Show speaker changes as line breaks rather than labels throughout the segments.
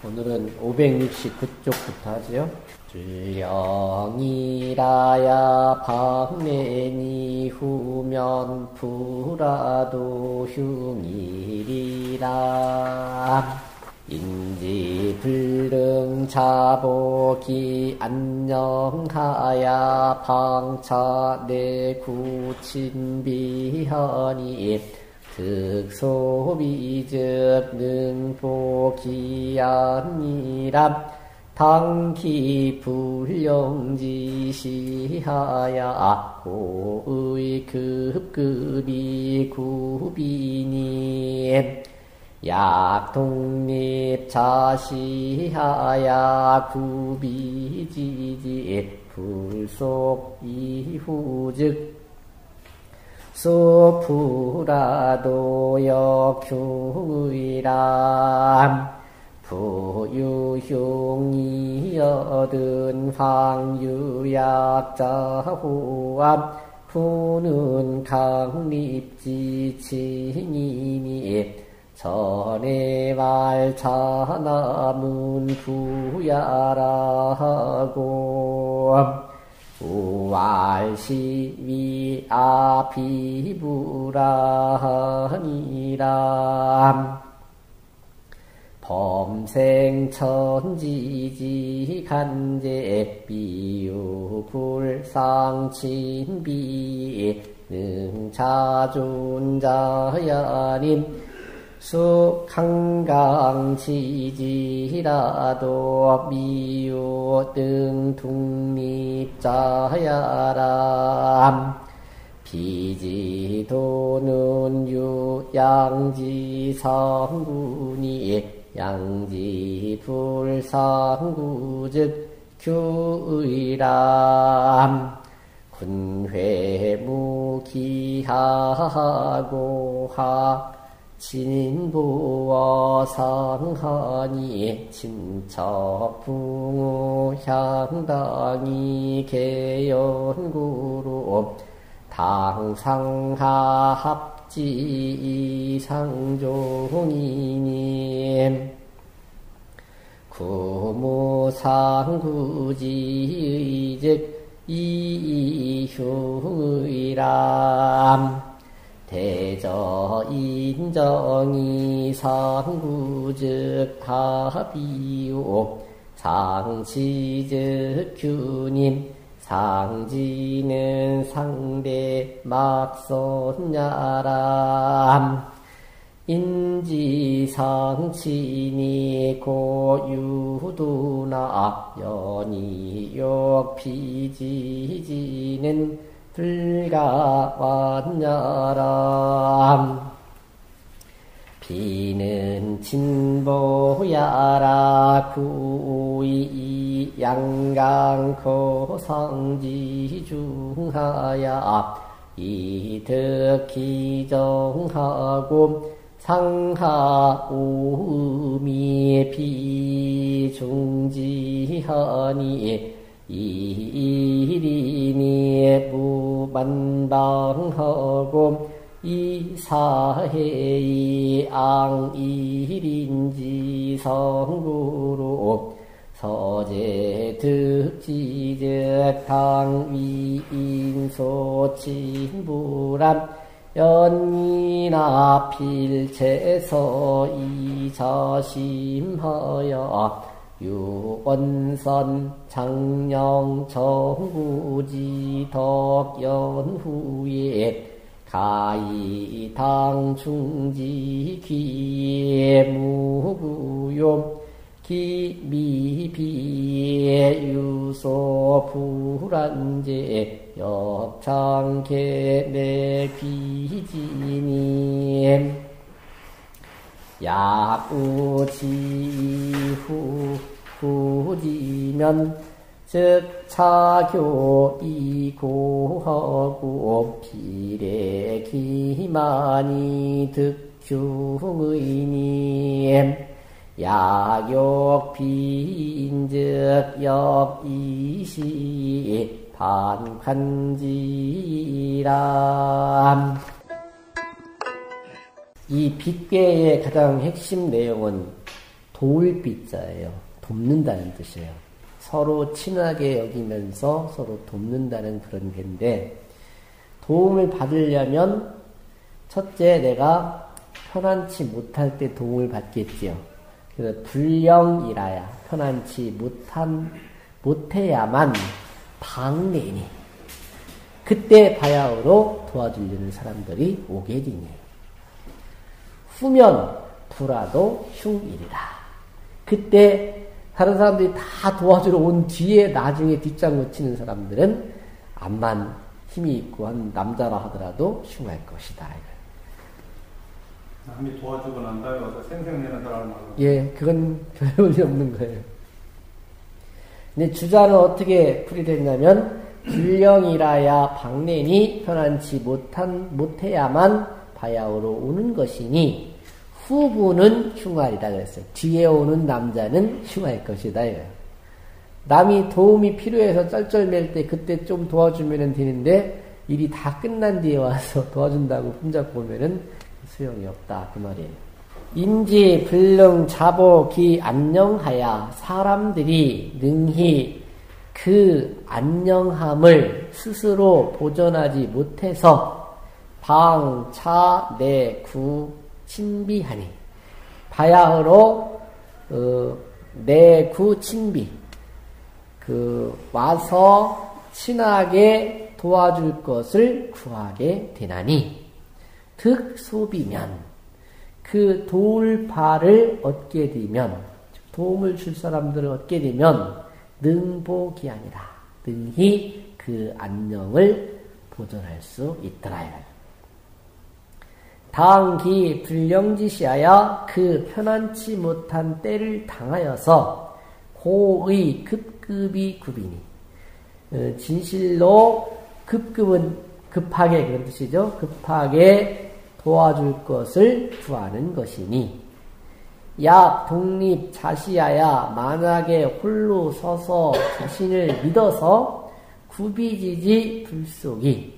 오늘은 569쪽부터 하지요. 불령이라야 박내니 후면 불화도 흉일이라 인지 불능 자복이 안녕하야 방차 내 구친비하니 득소비즉 능보기아니라 당기 불령지시하야 고의 급급이 구비니 약독립 자시하야 구비지지 불속 이후즉 소프라도 역흉의람 부유흉이 얻은 황유약자호암 푸는 강립지친이니 전에 말차나문 구야라고 우왈시위 아비부라니람 범생천지지 간제 비유불상친비 능자존자야님 수강강지지라도 미유 등독립자야람 비지도는 유양지성군이 양지불상구즉 규의람 군회무기하고 하 진부어 상하니 친척붕우 향당이 개연구로 당상하 합지 이상종이니 구무상구지즉 이흉의람 대저 인정이 상구즉 합이요 상지즉 규님 상지는 상대 막선야람 인지상친이 고유도나 연이욕 피지지는 불가완야람 비는 진보야라 구이 양강코상지중하야 이득기정하고 상하오음이 비중지하니 이일이니 무만방하고 이사해이 앙일인지 성구로 서제 득지즉 당위인소친부람 연이나 필체서 이자심하여 유원선 장령 정구지 덕연후에 가이당 충지 기에 무구용 기미비에 유소 불안제 역창계 내귀지니 야우지후 후지면 즉 차교 이고하고 비례 기만이 득흉의니 야욕 비인즉 역이시 반관지람. 이 빗괴의 가장 핵심 내용은 도울 빗자예요. 돕는다는 뜻이에요. 서로 친하게 여기면서 서로 돕는다는 그런 게인데, 도움을 받으려면 첫째 내가 편안치 못할 때 도움을 받겠지요. 그래서 불령이라야 편안치 못해야만 방내니 그때 바야흐로 도와주려는 사람들이 오게 되니 후면 불화도 흉일이라. 그때 다른 사람들이 다 도와주러 온 뒤에 나중에 뒷장구 치는 사람들은 암만 힘이 있고 한 남자라 하더라도 흉할 것이다.
남이 도와주고 난 다음에 와서 생생내는 사람을 말로.
예, 그건 별 의미 없는 거예요. 근데 주자는 어떻게 풀이됐냐면 불령이라야 방내니 편안치 못해야만 바야흐로 오는 것이니 후부는 흉하리다 그랬어요. 뒤에 오는 남자는 흉할 것이다 이거예요. 남이 도움이 필요해서 쩔쩔맬 때 그때 좀 도와주면 되는데 일이 다 끝난 뒤에 와서 도와준다고 흠잡고 오면은 소용이 없다 그 말이에요. 인지 불능 자복이 안녕하야 사람들이 능히 그 안녕함을 스스로 보존하지 못해서 방차 내구 친비하니 바야흐로 내구 친비 와서 친하게 도와줄 것을 구하게 되나니 득 소비면 그 도울 바를 얻게 되면 도움을 줄 사람들을 얻게 되면 능복이 아니라 능히 그 안녕을 보존할 수 있더라. 당기 불령지시하여 그 편안치 못한 때를 당하여서 고의 급급이 구비니 진실로 급급은 급하게 그런 뜻이죠. 급하게 도와줄 것을 구하는 것이니 야 독립 자시하야 만약에 홀로 서서 자신을 믿어서 구비지지 불속이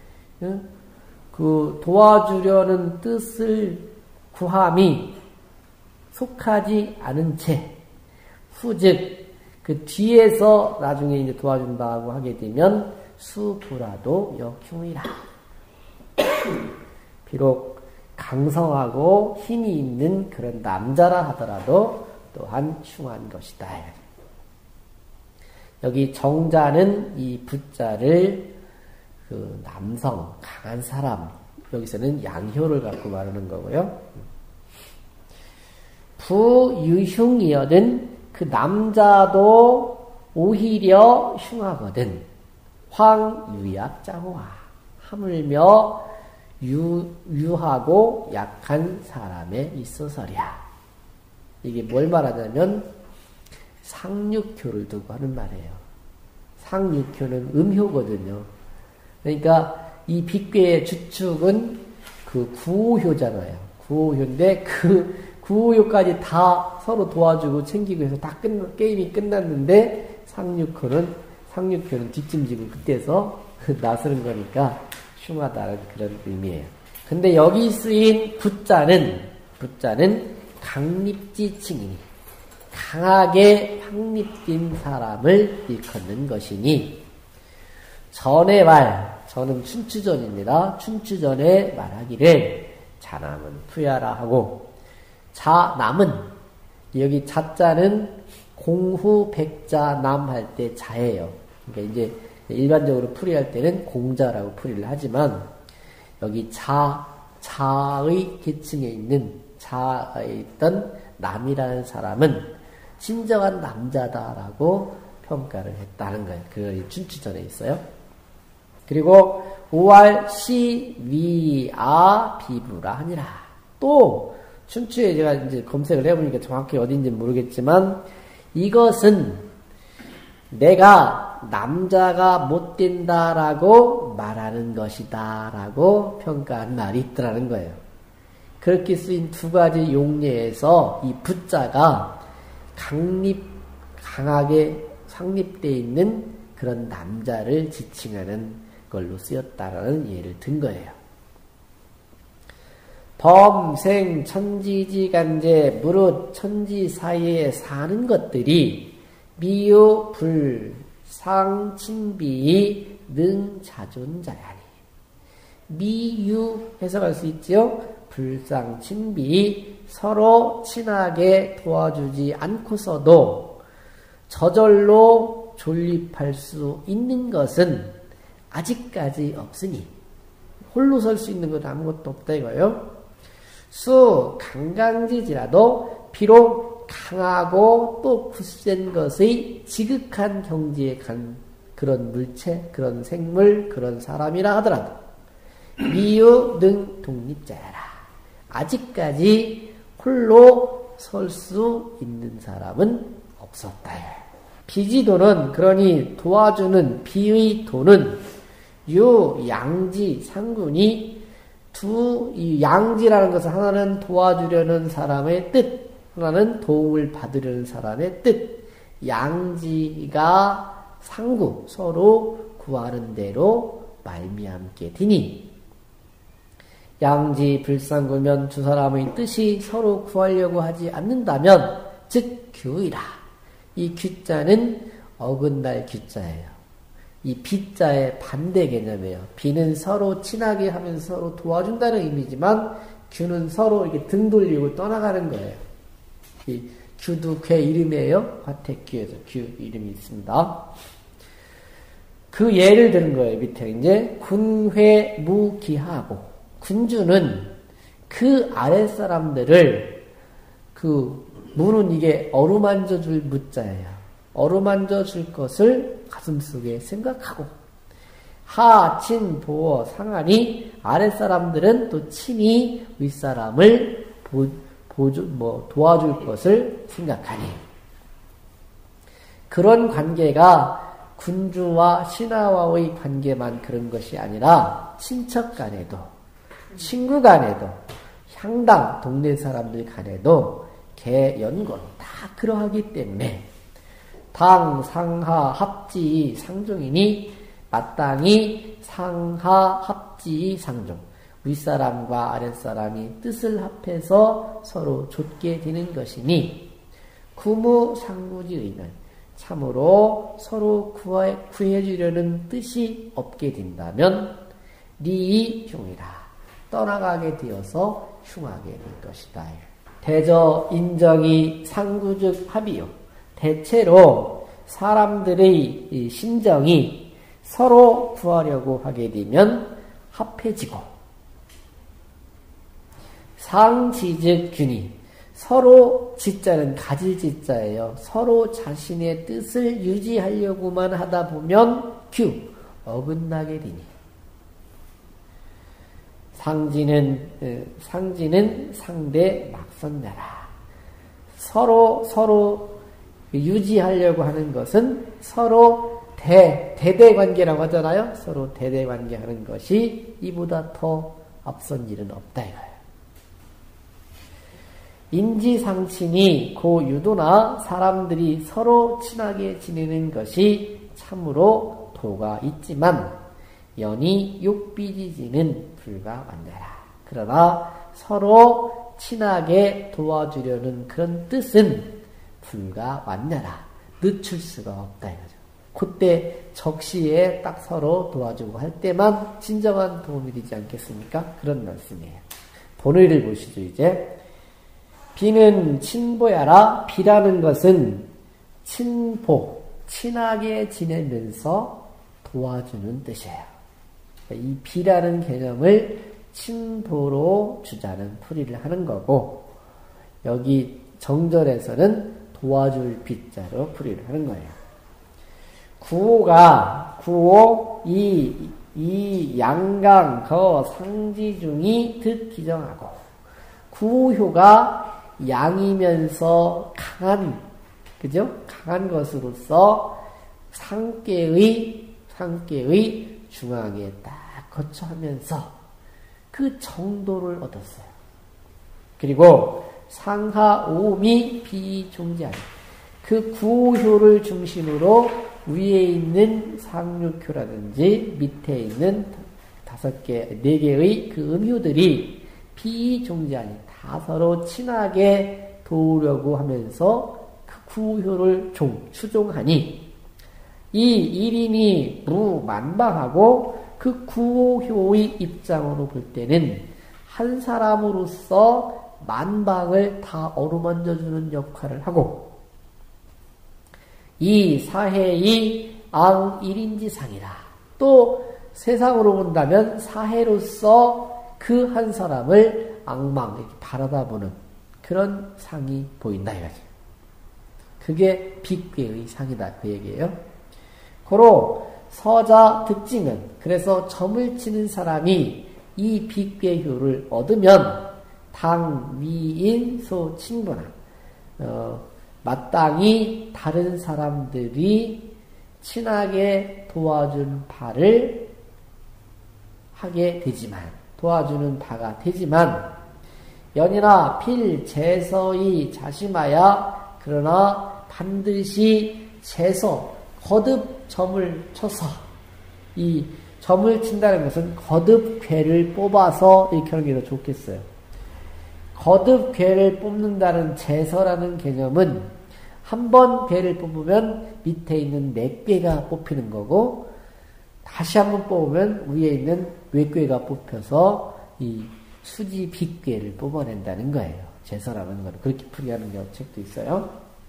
그 도와주려는 뜻을 구함이 속하지 않은 채 후즉 그 뒤에서 나중에 이제 도와준다고 하게 되면 수부라도 역흉이라. 비록 강성하고 힘이 있는 그런 남자라 하더라도 또한 흉한 것이다. 여기 정자는 이 부자를 그 남성, 강한 사람, 여기서는 양효를 갖고 말하는 거고요. 부유흉이여든 그 남자도 오히려 흉하거든. 황유약자호하 하물며 유하고 약한 사람에 있어서랴. 이게 뭘 말하냐면 상육효를 두고 하는 말이에요. 상육효는 음효거든요. 그러니까 이 빅괴의 주축은 그 구호효잖아요. 구호효인데 그 구호효까지 다 서로 도와주고 챙기고 해서 다 게임이 끝났는데 상육효는 뒷짐지고 그때서 나서는 거니까 흉하다는 그런 의미예요. 근데 여기 쓰인 부자는 강립지칭이니 강하게 확립된 사람을 일컫는 것이니 저는 춘추전입니다. 춘추전에 말하기를 자남은 푸야라 하고 자남은 여기 자자는 공후 백자 남 할 때 자예요. 그러니까 이제 일반적으로 풀이할 때는 공자라고 풀이를 하지만 여기 자의 계층에 있는 자에 있던 남이라는 사람은 진정한 남자다라고 평가를 했다는 거예요. 그걸 춘추전에 있어요. 그리고 5월 시위아 비부라 하니라. 또 춘추에 제가 이제 검색을 해보니까 정확히 어딘지 모르겠지만 이것은 내가 남자가 못 된다라고 말하는 것이다라고 평가한 말이 있더라는 거예요. 그렇게 쓰인 두 가지 용례에서 이 부자가 강하게 상립되어 있는 그런 남자를 지칭하는 걸로 쓰였다라는 예를 든 거예요. 범생 천지지간제 무릇 천지 사이에 사는 것들이 미유 불상친비 능자존자야니. 미유 해석할 수 있지요. 불상친비 서로 친하게 도와주지 않고서도 저절로 존립할 수 있는 것은 아직까지 없으니 홀로 설 수 있는 건 아무것도 없다 이거예요. 수 강강지지라도 비록 강하고 또 굳센 것의 지극한 경지에 간 그런 물체, 그런 생물, 그런 사람이라 하더라도 미유 능 독립자야라. 아직까지 홀로 설 수 있는 사람은 없었다. 비지도는 그러니 도와주는 비의 도는 유 양지 상군이 이 양지라는 것은 하나는 도와주려는 사람의 뜻, 하나는 도움을 받으려는 사람의 뜻. 양지가 상구 서로 구하는 대로 말미암게 되니 양지 불상구면 두 사람의 뜻이 서로 구하려고 하지 않는다면 즉 규이라. 이 규자는 어긋날 규자예요. 이 비자의 반대 개념이에요. 비는 서로 친하게 하면서 서로 도와준다는 의미지만 규는 서로 이렇게 등 돌리고 떠나가는 거예요. 이 규도 괴 이름이에요. 화택규에서 규 이름이 있습니다. 그 예를 들은 거예요. 밑에 이제 군회 무기하고 군주는 그 아랫사람들을 무는 이게 어루만져 줄 무자예요. 어루만져 줄 것을 가슴속에 생각하고 하, 친, 보어, 상하니 아랫사람들은 또 친히 윗사람을 도와줄 것을 생각하니 그런 관계가 군주와 신하와의 관계만 그런 것이 아니라 친척 간에도 친구 간에도 향당 동네 사람들 간에도 개연권 다 그러하기 때문에 당, 상하, 합지, 상종이니 마땅히 상하, 합지, 상종 윗사람과 아랫사람이 뜻을 합해서 서로 좇게 되는 것이니 구무 상구지의는 참으로 서로 구해주려는 뜻이 없게 된다면 리이 흉이라 떠나가게 되어서 흉하게 될 것이다. 대저 인정이 상구즉 합이요. 대체로 사람들의 심정이 서로 구하려고 하게 되면 합해지고 상지즉 균이 서로 지자는 가질 지자예요. 서로 자신의 뜻을 유지하려고만 하다 보면 규 어긋나게 되니 상지는 상대 막선내라. 서로 유지하려고 하는 것은 서로 대대관계라고 하잖아요. 서로 대대관계 하는 것이 이보다 더 앞선 일은 없다 이거예요. 인지상친이 고유도나 사람들이 서로 친하게 지내는 것이 참으로 도가 있지만 연이 욕비지지는 불가완전하라. 그러나 서로 친하게 도와주려는 그런 뜻은 불가완전하라. 늦출 수가 없다 이거죠. 그때 적시에 딱 서로 도와주고 할 때만 진정한 도움이 되지 않겠습니까? 그런 말씀이에요. 본의를 보시죠. 이제 비는 친보야라. 비라는 것은 친보, 친하게 지내면서 도와주는 뜻이에요. 이 비라는 개념을 친보로 주자는 풀이를 하는 거고 여기 정절에서는 도와줄 비자로 풀이를 하는 거예요. 구호 이 양강 거 상지 중이 득기정하고 구호효가 양이면서 강한 강한 것으로서 상계의 중앙에 딱 거쳐하면서 그 정도를 얻었어요. 그리고 상하오미 비종지하니 그 구호효를 중심으로 위에 있는 상륙효라든지 밑에 있는 4개, 4개의 그 음효들이 비종지하니 다 서로 친하게 도우려고 하면서 그 구호효를 추종하니 이 일인이 무만방하고 그 구호효의 입장으로 볼 때는 한 사람으로서 만방을 다 어루만져주는 역할을 하고 이 사해의 앙일인지상이라. 또 세상으로 본다면 사해로서 그 한 사람을 앙망 이렇게 바라다보는 그런 상이 보인다 이거죠. 그게 빅괴의 상이다 그 얘기예요. 고로 서자 득징은 그래서 점을 치는 사람이 이 빅괴효를 얻으면 당위인 소친분한 마땅히 다른 사람들이 친하게 도와준 바를 하게 되지만 도와주는 바가 되지만 연이나 필제서의 자심하야 그러나 반드시 제서 거듭 점을 쳐서 이 점을 친다는 것은 거듭 괴를 뽑아서 이렇게 하는 게 더 좋겠어요. 거듭 괴를 뽑는다는 제서라는 개념은 한 번 괴를 뽑으면 밑에 있는 내괴가 뽑히는 거고 다시 한 번 뽑으면 위에 있는 외괴가 뽑혀서 이 수지 빅괴를 뽑아낸다는 거예요. 제서라는 건 그렇게 풀이하는 책도 있어요.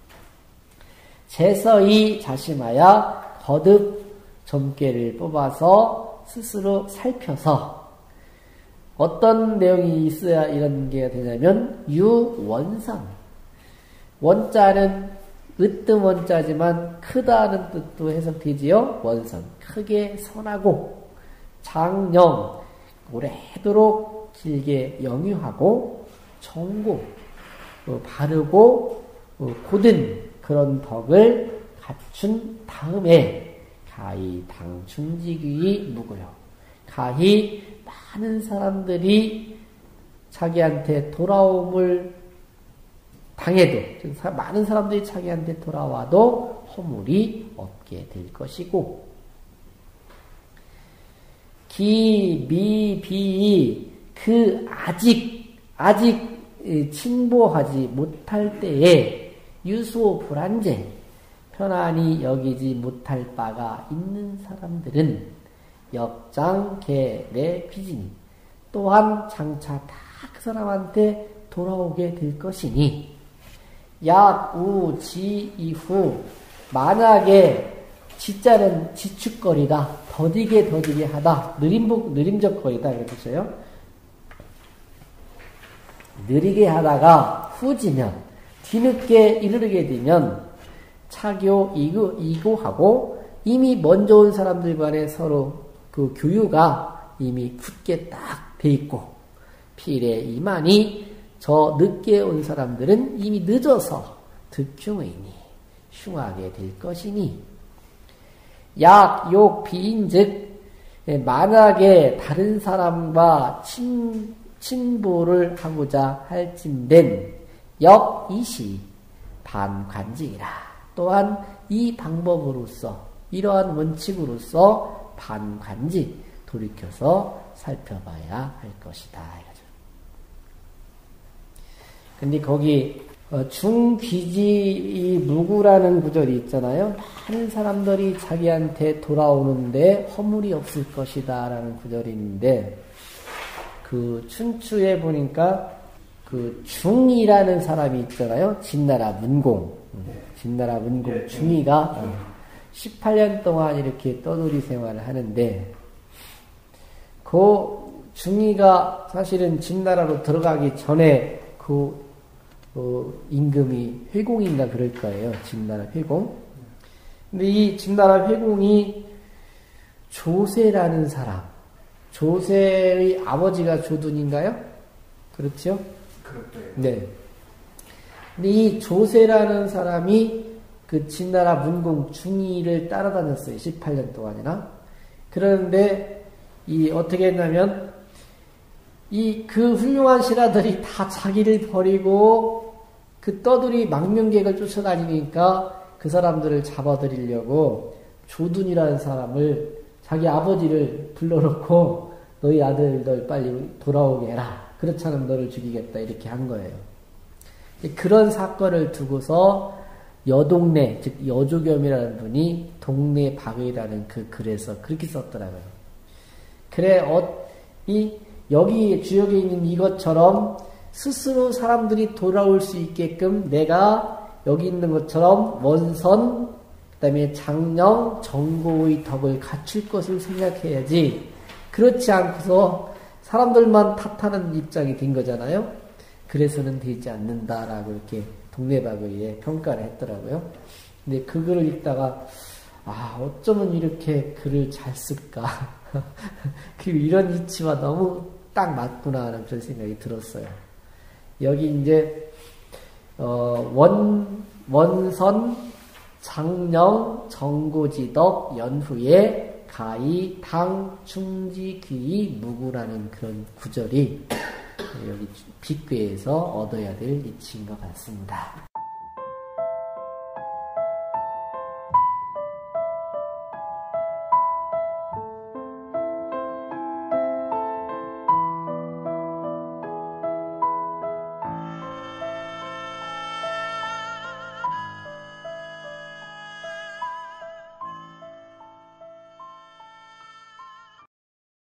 제서이 자심하야 거듭 점괘를 뽑아서 스스로 살펴서 어떤 내용이 있어야 이런 게 되냐면 유원상 원자는 으뜸 원자지만 크다는 뜻도 해석되지요. 원선 크게 선하고 장령 오래도록 길게 영유하고 정고 바르고 고든 그런 덕을 갖춘 다음에 가히 당충지귀 무고요. 가히 많은 사람들이 자기한테 돌아옴을 당해도 많은 사람들이 자기한테 돌아와도 허물이 없게 될 것이고 기미비 그 아직 칭보하지 못할 때에 유소 불안제 편안히 여기지 못할 바가 있는 사람들은 역장계내 비지니 또한 장차 다 그 사람한테 돌아오게 될 것이니 약우지 이후 만약에 지자는 지축거리다 더디게 하다 느림적거리다 이렇게요. 느리게 하다가 후지면 뒤늦게 이르게 되면 차교 이고하고 이미 먼저 온 사람들 간에 서로 그 교유가 이미 굳게 딱 돼 있고 필에 이만이 저 늦게 온 사람들은 이미 늦어서 득흉의니 흉하게 될 것이니 약욕 비인즉 만약에 다른 사람과 친보를 하고자 할진된 역이시 반관직이라. 또한 이 방법으로서 이러한 원칙으로서 반관직 돌이켜서 살펴봐야 할 것이다. 근데 거기 중귀지 무구라는 구절이 있잖아요. 많은 사람들이 자기한테 돌아오는데 허물이 없을 것이다 라는 구절이 있는데 그 춘추에 보니까 그 중이라는 사람이 있잖아요. 진나라 문공 중이가 18년 동안 이렇게 떠돌이 생활을 하는데 그 중이가 사실은 진나라로 들어가기 전에 그 임금이 회공인가 그럴 거예요. 진나라 회공. 근데 이 진나라 회공이 조세라는 사람, 조세의 아버지가 조둔인가요? 그렇죠?
그렇대요.
네. 근데 이 조세라는 사람이 그 진나라 문공 중이를 따라다녔어요. 18년 동안이나. 그런데 이 어떻게 했냐면 그 훌륭한 신하들이 다 자기를 버리고 그 떠돌이 망명객을 쫓아다니니까 그 사람들을 잡아들이려고 조둔이라는 사람을 자기 아버지를 불러놓고 너희 아들들 빨리 돌아오게 해라. 그렇지 않으면 너를 죽이겠다 이렇게 한 거예요. 그런 사건을 두고서 여동네, 즉 여조겸이라는 분이 동네 박의라는 그 글에서 그렇게 썼더라고요. 그래, 여기 주역에 있는 이것처럼 스스로 사람들이 돌아올 수 있게끔 내가 여기 있는 것처럼 원선, 그 다음에 장령, 정고의 덕을 갖출 것을 생각해야지. 그렇지 않고서 사람들만 탓하는 입장이 된 거잖아요. 그래서는 되지 않는다라고 이렇게 동네박의에 평가를 했더라고요. 근데 그 글을 읽다가 어쩌면 이렇게 글을 잘 쓸까. 그리고 이런 이치와 너무 딱 맞구나 하는 그런 생각이 들었어요. 여기 이제 원선, 장령, 정고지덕, 연후에 가히, 당, 충지, 귀, 무구라는 그런 구절이 여기 빅괴에서 얻어야 될 이치인 것 같습니다.